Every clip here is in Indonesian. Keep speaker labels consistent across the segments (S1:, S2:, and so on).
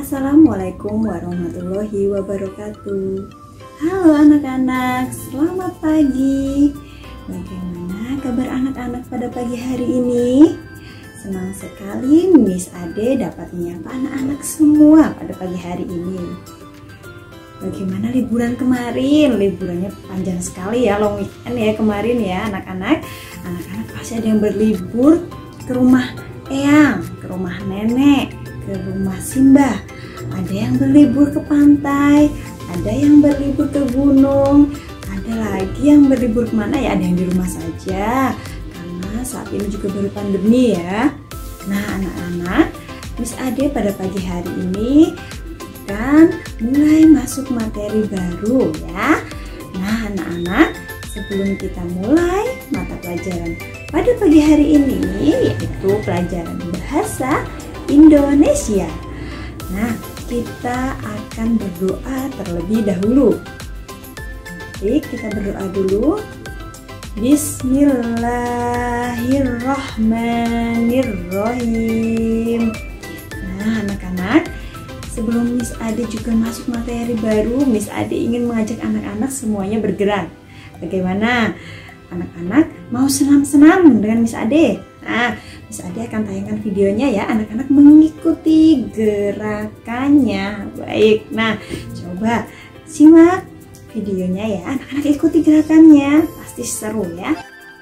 S1: Assalamualaikum warahmatullahi wabarakatuh. Halo anak-anak, selamat pagi. Bagaimana kabar anak-anak pada pagi hari ini? Senang sekali Miss Ade dapat menyapa anak-anak semua pada pagi hari ini. Bagaimana liburan kemarin? Liburannya panjang sekali ya, long weekend ya kemarin ya anak-anak. Anak-anak pasti ada yang berlibur ke rumah eyang, ke rumah nenek, ke rumah Simbah. Ada yang berlibur ke pantai, ada yang berlibur ke gunung, ada lagi yang berlibur kemana ya, ada yang di rumah saja karena saat ini juga baru pandemi ya. Nah anak-anak, Miss Ade pada pagi hari ini akan mulai masuk materi baru ya. Nah anak-anak, sebelum kita mulai mata pelajaran pada pagi hari ini, yaitu pelajaran bahasa Indonesia. Nah, kita akan berdoa terlebih dahulu. Baik, kita berdoa dulu. Bismillahirrahmanirrahim. Nah, anak-anak, sebelum Miss Ade juga masuk materi baru, Miss Ade ingin mengajak anak-anak semuanya bergerak. Bagaimana? Anak-anak mau senam-senam dengan Miss Ade? Nah, Miss Ade akan tayangkan videonya ya, anak-anak mengikuti gerakannya. Baik, nah coba simak videonya ya, anak-anak ikuti gerakannya, pasti seru ya.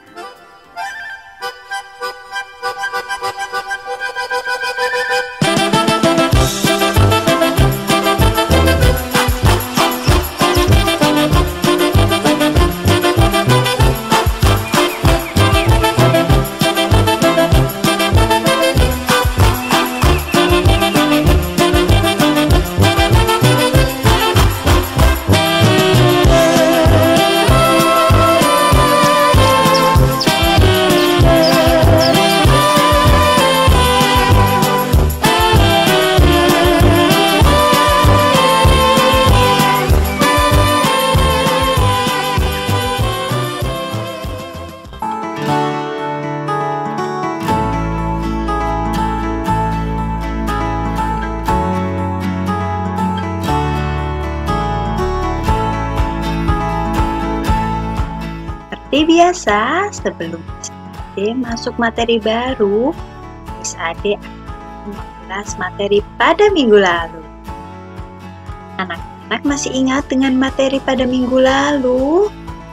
S1: Seperti biasa, sebelum Miss Ade masuk materi baru, Miss Ade akan mengulas materi pada minggu lalu. Anak-anak masih ingat dengan materi pada minggu lalu?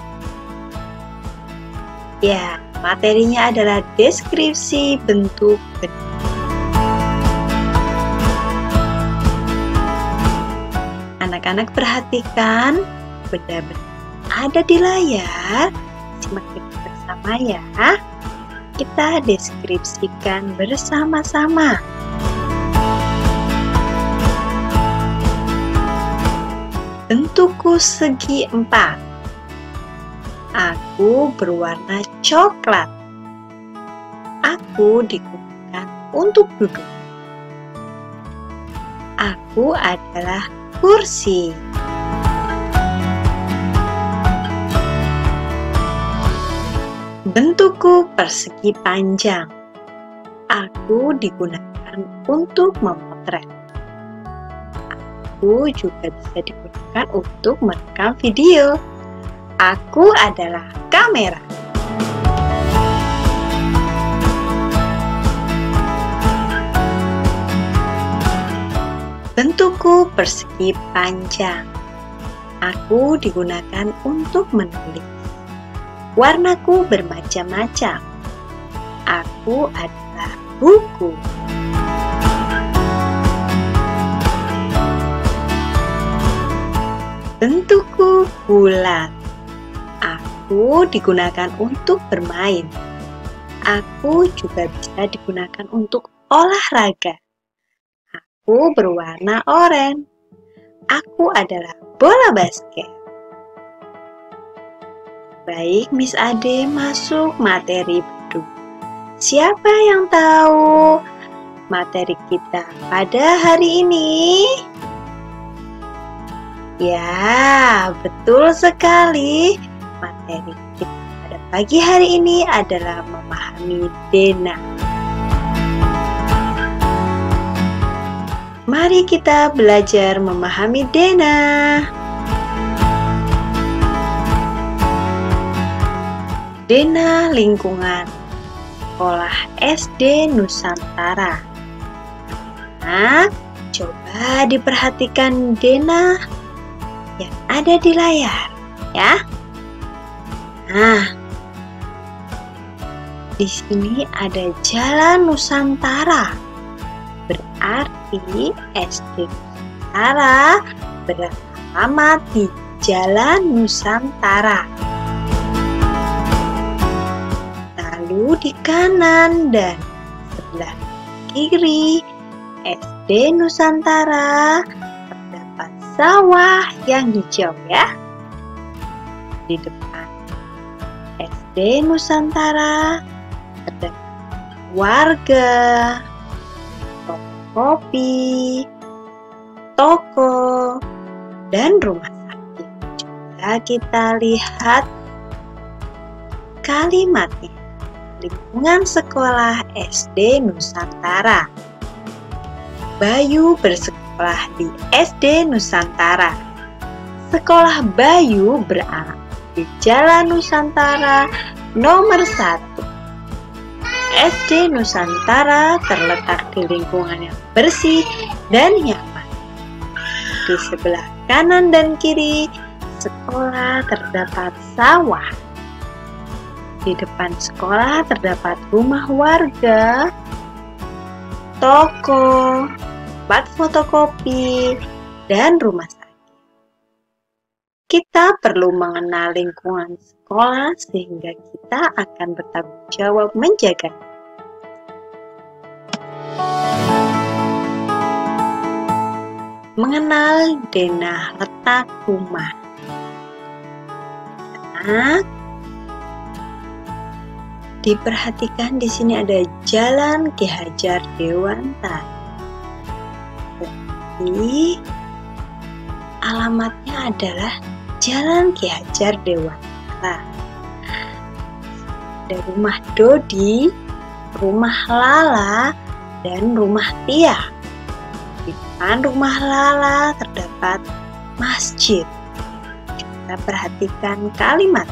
S1: Ya, materinya adalah deskripsi bentuk benda. Anak-anak perhatikan benda-benda ada di layar. Simak bersama ya. Kita deskripsikan bersama-sama. Bentukku segi 4. Aku berwarna coklat. Aku digunakan untuk duduk. Aku adalah kursi. Bentukku persegi panjang. Aku digunakan untuk memotret. Aku juga bisa digunakan untuk merekam video. Aku adalah kamera. Bentukku persegi panjang. Aku digunakan untuk menulis. Warnaku bermacam-macam. Aku adalah buku. Bentukku bulat. Aku digunakan untuk bermain. Aku juga bisa digunakan untuk olahraga. Aku berwarna oranye. Aku adalah bola basket. Baik, Miss Ade masuk materi baru. Siapa yang tahu materi kita pada hari ini? Ya, betul sekali. Materi kita pada pagi hari ini adalah memahami denah. Mari kita belajar memahami Dena. Dena lingkungan Sekolah SD Nusantara. Nah, coba diperhatikan Dena yang ada di layar, ya. Nah, di sini ada Jalan Nusantara. Berarti SD Nusantara beralamat di Jalan Nusantara. Lalu di kanan dan sebelah kiri SD Nusantara terdapat sawah yang hijau, ya. Di depan SD Nusantara terdapat warga, kopi, toko, dan rumah sakit. Coba kita lihat kalimatnya. Lingkungan sekolah SD Nusantara. Bayu bersekolah di SD Nusantara. Sekolah Bayu beralamat di Jalan Nusantara nomor 1. SD Nusantara terletak di lingkungan yang bersih dan nyaman. Di sebelah kanan dan kiri sekolah terdapat sawah. Di depan sekolah terdapat rumah warga, toko, tempat fotokopi, dan rumah sakit. Kita perlu mengenal lingkungan sekolah sehingga kita akan bertanggung jawab menjaganya. Mengenal Dena letak rumah. Nah, diperhatikan di sini ada Jalan Ki Hajar Dewantara. Jadi alamatnya adalah Jalan Ki Hajar Dewantara. Ada rumah Dodi, rumah Lala, dan rumah Tia. Di depan rumah Lala terdapat masjid. Kita perhatikan kalimat.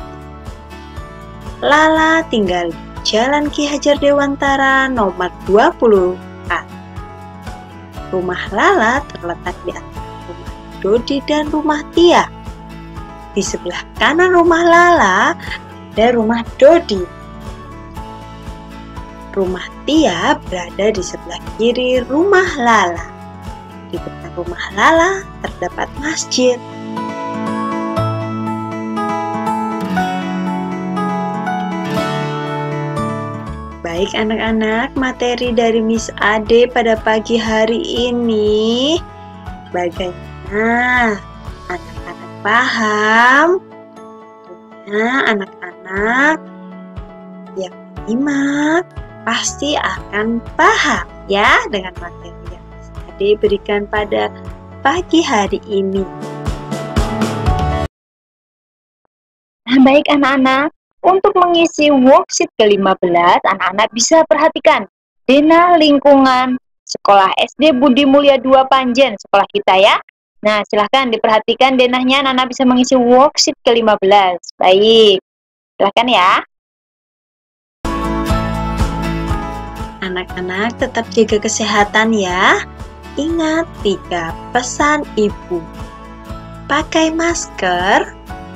S1: Lala tinggal di Jalan Ki Hajar Dewantara nomor 24. Rumah Lala terletak di antara rumah Dodi dan rumah Tia. Di sebelah kanan rumah Lala ada rumah Dodi. Rumah Tia berada di sebelah kiri rumah Lala. Di depan rumah Lala terdapat masjid. Baik anak-anak, materi dari Miss Ade pada pagi hari ini bagaimana? Anak-anak paham? Tentunya anak-anak yang menyimak pasti akan paham ya dengan materi yang Miss Ade berikan pada pagi hari ini.
S2: Nah, baik anak-anak. Untuk mengisi worksheet ke-15, anak-anak bisa perhatikan Dena lingkungan Sekolah SD Budi Mulya 2 Panjen, sekolah kita ya. Nah, silahkan diperhatikan denahnya, anak-anak bisa mengisi worksheet ke-15. Baik, silahkan ya.
S1: Anak-anak tetap jaga kesehatan ya. Ingat 3 pesan ibu. Pakai masker.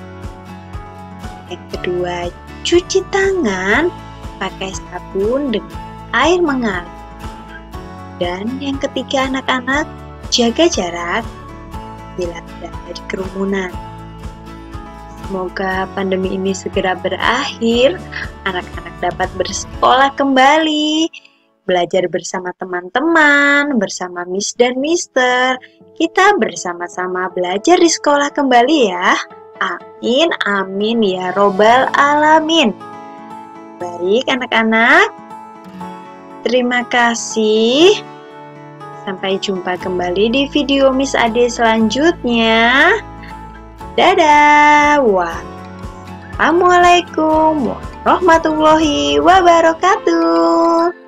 S1: Yang kedua, cuci tangan pakai sabun dengan air mengalir. Dan yang ketiga anak-anak, jaga jarak bila berada di kerumunan. Semoga pandemi ini segera berakhir, anak-anak dapat bersekolah kembali, belajar bersama teman-teman, bersama Miss dan Mister. Kita bersama-sama belajar di sekolah kembali ya. Amin, amin ya robbal alamin. Baik anak-anak, terima kasih. Sampai jumpa kembali di video Miss Ade selanjutnya. Dadah. Wassalamualaikum warahmatullahi wabarakatuh.